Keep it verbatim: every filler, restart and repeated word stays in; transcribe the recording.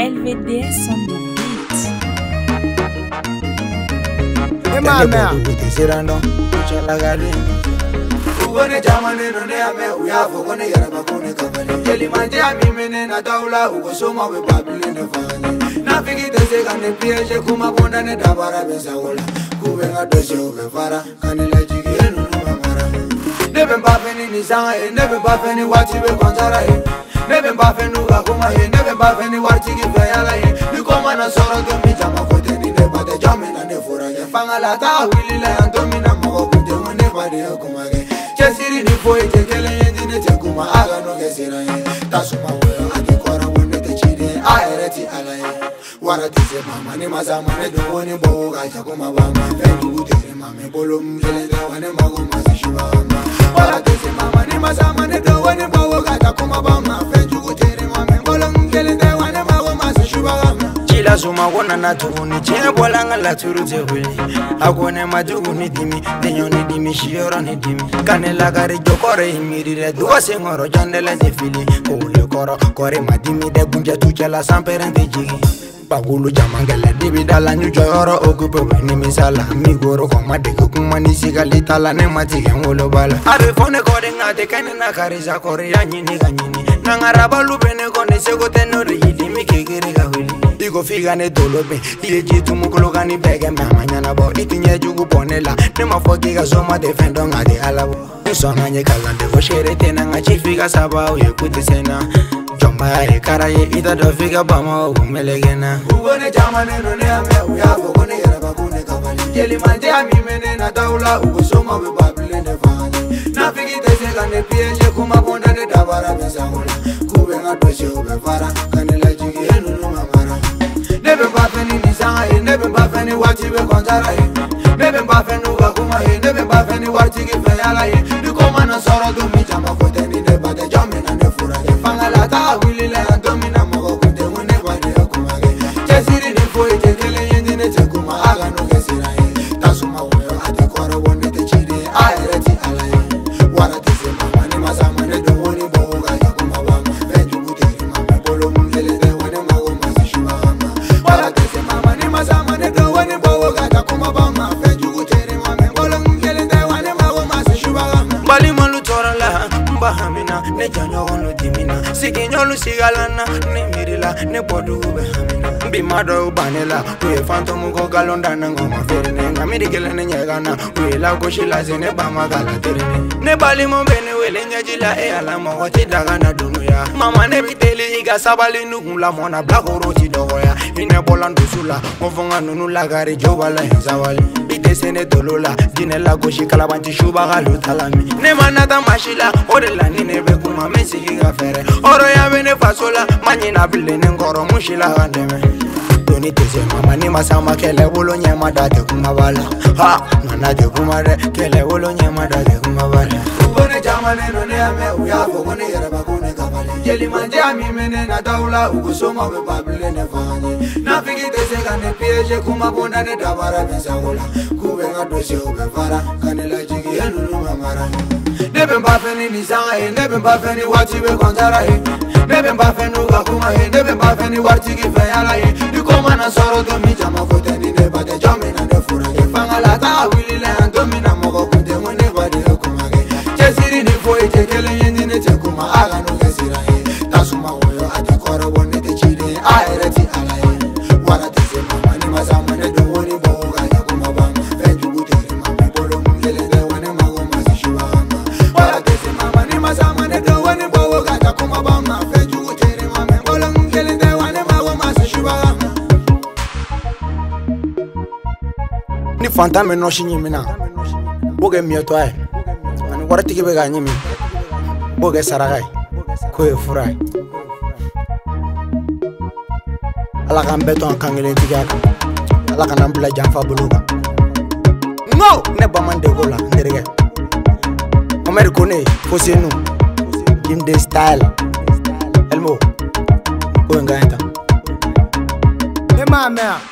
L V D S on the beat. Hey mama, Sirando, chala gari. ugone jamane no ne ame uya fogone yara bakone kabale. Jeli manje ami mene na taula ugo soma we babile ne fanye. Na figi tese kane piyeje kuma bonda ne dabara besa wola. Kubenga doshe ube fara kanila jigi enu numamara. Nebe mbafeni ni sanga e, nebe mbafeni wati we konzara e. Nebe mbafeni uga kuma e, nebe mbafeni wati kifayala e. Nikoma na soro gemi jama kote ni nebate jamina ne furanye. Fangala ta wili la yandomina mogo kunde mwene bade ya kumage. Chesiri ni foye tekele yendi ne tekuma aga no gesiraye. Tasuma weo ati kora wone te chide aereti alaye. Waratise mama ni mazama ne dongoni boga chakuma bama. Fendi utere mame bolo mjele de wane mago masishiba ama. Waratise mama ni mazama ne dongoni boga chakuma bama. Fendi utere mame bolo mjele de wane mago masishiba ama. Chila suma wana na tuhuni chene bolanga la turu te huli. Akone matugu ni dimi, denyo ni dimi, shioro ni dimi. Kane la gari jokore imiri re duwa sengoro jandele de fili. Kule koro kore madimi de gunja tuche la samperente jigi. Bagulu jamangele dibi dala nyu joyoro okupe weni misala. Migoro koma deke kuma nisika litala ne matike ngolo bala. Abe fone kore ngate kene na karisa kore ya nyini ka nyini. Nangaraba lupene kone seko tenori yidimi kekere ka huli. Igo figa ne dolobe, iye jitu mukolo gani bege mama nyana bo. Itinye jugu ponela, ne mafoki ka soma defendo ngade alabo. Nisonga nye kalande ko shere tena nga chifiga saba uye kuti sena. Jomba ya ekara ye ita do figa bama umelegena. Ugone jamane no ne ame uya fogone yara bakune kabali. Jeli manje ami mene na taula ugo soma we babile ne fanye. Na figi tese kane piyeje kuma bonda ne dabara besa wola. Kubenga doshe ube fara kanila jigi enu numamara. Nebe mbafeni ni sanga e, nebe mbafeni wati we konzara e. Nebe mbafeni uga kuma e, nebe mbafeni wati kifayala e. Nikoma na soro dumi jama kote ni nebate jamina ne fura e. Fangala ta wili le yandomina mogo kunde mwene bade ya kumage. Chesiri ni foye tekele yendi ne tekuma aga no gesira e. Tasuma weo ati kora wone te chide aereti alaye. Waratise mama ni masama ne do woni boga ya kuma bama. Feju kuteri mama bolo mungele de wone mago masishiba ama. Waratise mama ni masama ne do woni boga ya kuma bama. Feju kuteri mama bolo mungele de wone mago masishiba ama. Bali malu torala, mbahamina, ne janyo ono dimina. Siki nyolu sigalana, ne mirila, ne podu ube hamina. Mbi mado ubanela, uye fantomu ko galonda na ngoma ferine. Ngamiri gele ne nyegana, uye la koshila se ne bama gala terine. Ne bali mo bene wele nyajila e alama wati daga na dunuya. Mama ne biteli iga sabali nukula mona blako roti dogoya. Ine bolan dusula, mofonga nunu lagari jobala henzawali. Ite sene dolola, dine la goshi kalabanti shuba galu talami. Ne manata mashila, ore la nine bekuma mesiki gafere. Oro ya bene fasola, manyina bile ngoro mushila gandeme. Doni tese mama ni masama kele bolo nyema date kumabala. Ha, nana de kumare kele bolo nyema date kumabala. Ugone jamane no ne ame uya fogone yara bakune kabale. Jeli manje ami mene na taula ugo soma we babile ne fanye. Na figi tese kane piyeje kuma bonda ne dabara besa wola. Kubenga doshe ube fara kanila jigi enu numamara. Nebe mbafeni ni sanga e, nebe mbafeni wati we konzara e. Nebe mbafeni uga kuma e, nebe mbafeni wati kifayala e. Nikoma na soro domi jama kote ni nebate jamina ne fura e. Fangala ta wili le yandomina mogo kunde mwene bade ya kumage. Chesiri ni foye tekele yendi ne tekuma aga no gesira e. Tasuma woyo ati kora wone te chide aereti alaye. Waratise mama ni mazama ne dongoni boga ya kuma bama. Feju uteri mama bolo mungele de wane mago masishiba ama. Waratise mama ni mazama ne dongoni boga ya kuma bama. Feju uteri mama bolo mungele de wane mago masishiba ama. Ni fantame no shinyi mina. Boge mioto ay. Mani warati ki bega nyimi. Boge saragai. Koye furai. Ala kan beto an kangelen tigaka. Ala kan ambula janfa buluga. No, ne bamande gola nderege. Omer kone fosenu. Kim de style. Elmo. Ko nganta. Hey mama.